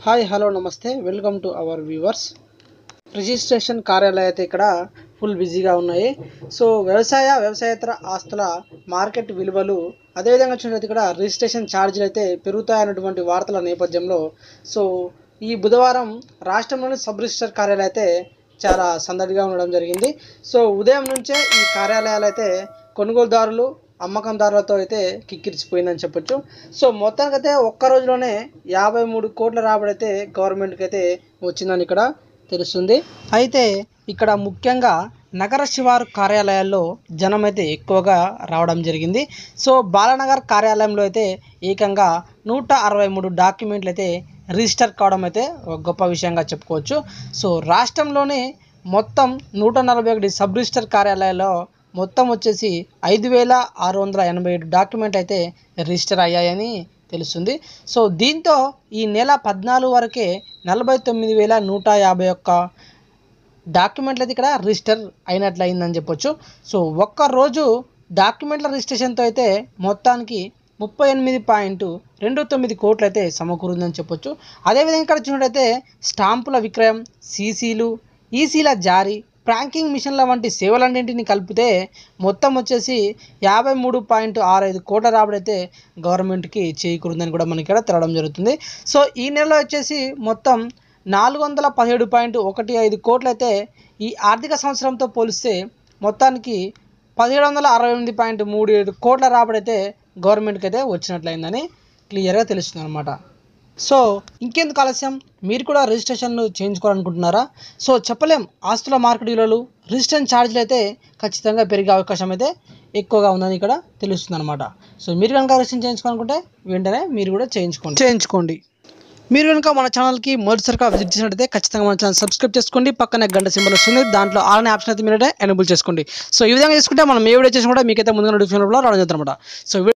Hi hello నమస్తే welcome to our viewers. Registration కార్యాలయాలు అయితే ఇక్కడ ఫుల్ బిజీగా ఉన్నాయి. సో వ్యవసాయేతర ఆస్తుల మార్కెట్ విలువలు అదేవిధంగా చూసినట్లయితే ఇక్కడ రిజిస్ట్రేషన్ ఛార్జీలు అయితే పెరుగుతాయన్నటువంటి వార్తల నేపథ్యంలో సో ఈ బుధవారం రాష్ట్రంలోని సబ్ రిజిస్టర్ కార్యాలయం అయితే చాలా సందడిగా ఉండడం జరిగింది. సో ఉదయం నుంచే ఈ కార్యాలయాలు అయితే కొనుగోలుదారులు అమ్మకందారులతో అయితే కిక్కిరిచిపోయిందని చెప్పొచ్చు. సో మొత్తానికైతే ఒక్క రోజులోనే 53 కోట్ల రాబడి అయితే గవర్నమెంట్కి అయితే వచ్చిందని ఇక్కడ తెలుస్తుంది. అయితే ఇక్కడ ముఖ్యంగా నగర శివారు కార్యాలయాల్లో జనం అయితే ఎక్కువగా రావడం జరిగింది. సో బాలనగర్ కార్యాలయంలో అయితే ఏకంగా 163 డాక్యుమెంట్లు అయితే రిజిస్టర్ కావడం అయితే ఒక గొప్ప విషయంగా చెప్పుకోవచ్చు. సో రాష్ట్రంలోనే మొత్తం 141 సబ్ రిజిస్టర్ కార్యాలయాల్లో మొత్తం వచ్చేసి 5687 డాక్యుమెంట్ అయితే రిజిస్టర్ అయ్యాయని తెలుస్తుంది. సో దీంతో ఈ నెల 14 వరకే 49,151 డాక్యుమెంట్లు అయితే ఇక్కడ రిజిస్టర్ అయినట్లయిందని చెప్పొచ్చు. సో ఒక్కరోజు డాక్యుమెంట్ల రిజిస్ట్రేషన్తో అయితే మొత్తానికి 38.29 కోట్లు అయితే సమకూరిందని చెప్పొచ్చు. అదేవిధంగా ఇక్కడ చూసినట్టయితే స్టాంపుల విక్రయం, సీసీలు, ఈసీల జారీ, ఫ్రాంకింగ్ మిషన్ల వంటి సేవలన్నింటినీ కలిపితే మొత్తం వచ్చేసి 53.65 కోట్ల రాబడైతే గవర్నమెంట్కి చేకూరిందని కూడా మనకి ఇక్కడ తెలవడం జరుగుతుంది. సో ఈ నెలలో వచ్చేసి మొత్తం 417.15 కోట్లు అయితే ఈ ఆర్థిక సంవత్సరంతో పోలిస్తే మొత్తానికి 1768.37 కోట్ల రాబడైతే గవర్నమెంట్కి అయితే వచ్చినట్లయిందని క్లియర్గా తెలుస్తుంది అనమాట. సో ఇంకెందుకు ఆలస్యం, మీరు కూడా రిజిస్ట్రేషన్లు చేయించుకోవాలనుకుంటున్నారా? సో చెప్పలేం, ఆస్తుల మార్కెట్ విలువలు రిజిస్ట్రేషన్ ఛార్జీలు అయితే ఖచ్చితంగా పెరిగే అవకాశం అయితే ఎక్కువగా ఉందని ఇక్కడ తెలుస్తుంది అనమాట. సో మీరు కనుక రిజిస్ట్రేషన్ చేయించుకోవాలనుకుంటే వెంటనే మీరు కూడా చేయించుకోండి. మీరు కనుక మన ఛానల్కి మొదటిసారిగా విజిట్ చేసినట్టయితే ఖచ్చితంగా మన ఛానల్ సబ్స్క్రైబ్ చేసుకోండి. పక్కన గంట సింబల్ వస్తుంది, దాంట్లో ఆల్ అనే ఆప్షన్ అయితే మీరైతే ఎనేబుల్ చేసుకోండి. సో ఈ విధంగా చేసుకుంటే మనం ఏ వీడియో చేసినా కూడా మీకైతే ముందుగా నోటిఫికేషన్ రావడం జరుగుతుంది అనమాట. సో